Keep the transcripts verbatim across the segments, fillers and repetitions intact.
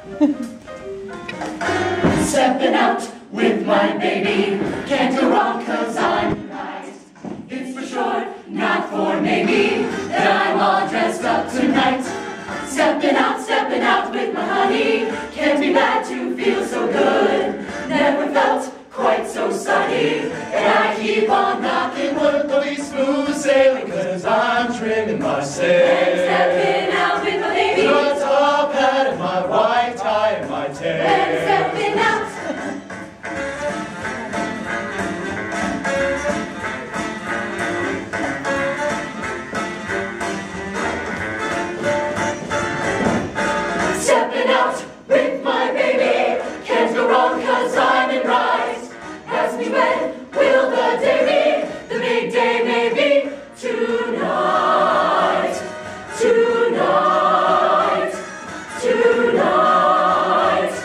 Stepping out with my baby, can't go wrong cause I'm right. It's for sure, not for maybe, that I'm all dressed up tonight. Stepping out, stepping out with my honey, can't be bad to feel so good. Never felt quite so sunny, and I keep on knocking wood till he's smooth sailing, cause I'm trimming my sail. And stepping out with my baby, my top hat and my white tie and my tail. And stepping out. Stepping out with my baby, can't go wrong cause I'm in right. Ask me when will the day be, the big day may be tonight, tonight, tonight.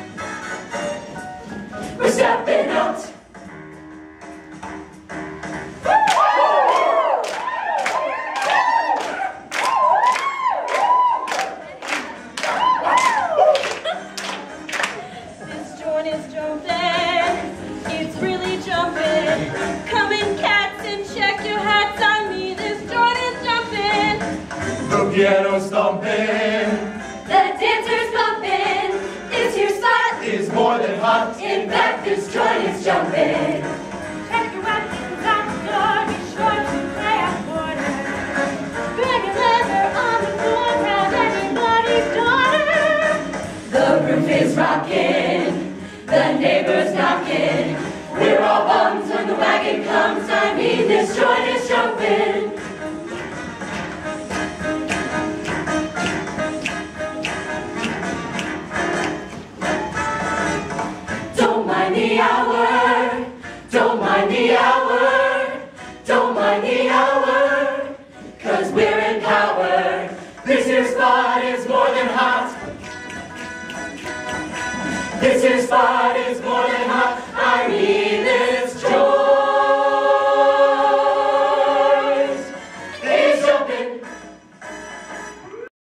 We're stepping out. This joint is jumping, it's really jumping. Come in, cats, and check your hats on me. This joint is jumping. The piano stomping The dancer's bumping. This here spot is more than hot. In fact, this joint is jumping. Check your wax out the door. Be sure to play out order. Bring a leather on the floor. Proud anybody's daughter. The roof is rocking, the neighbors knocking. We're all bums when the wagon comes. I mean, this joint is jumping. Don't mind the hour, don't mind the hour, don't mind the hour, cause we're in power. This here spot is more than hot. This here spot is more